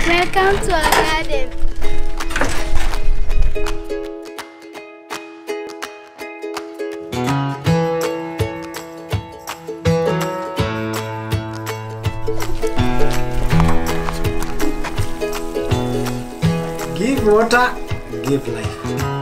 Welcome to our garden. Give water, give life.